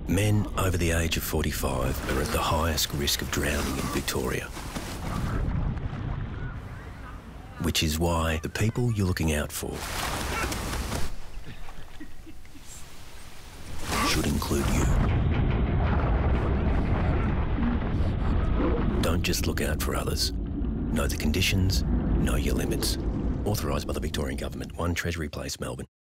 Men over the age of 45 are at the highest risk of drowning in Victoria. Which is why the people you're looking out for should include you. Don't just look out for others. Know the conditions, know your limits. Authorised by the Victorian Government, 1 Treasury Place, Melbourne.